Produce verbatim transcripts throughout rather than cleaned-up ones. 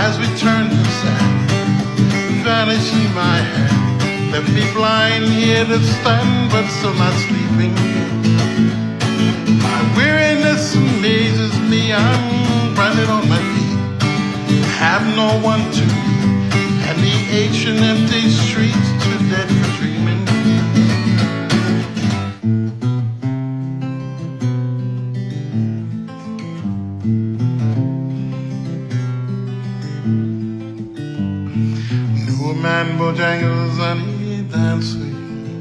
as we turned to sand, vanishing my hand left me blind here to stand, but still not sleeping. My weariness amazes me. I'm running on my feet, have no one to meet, and the ancient empty streets too dead for dreaming. Knew a man Bojangles and he danced with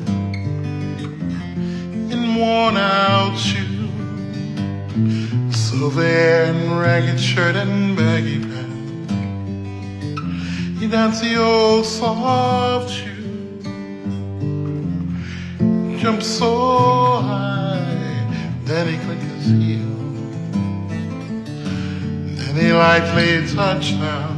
in worn out shoes, silver hair and ragged shirt and baggy pants. He danced the old soft shoe, jumped so high, then he clicked his heel, then he lightly touched down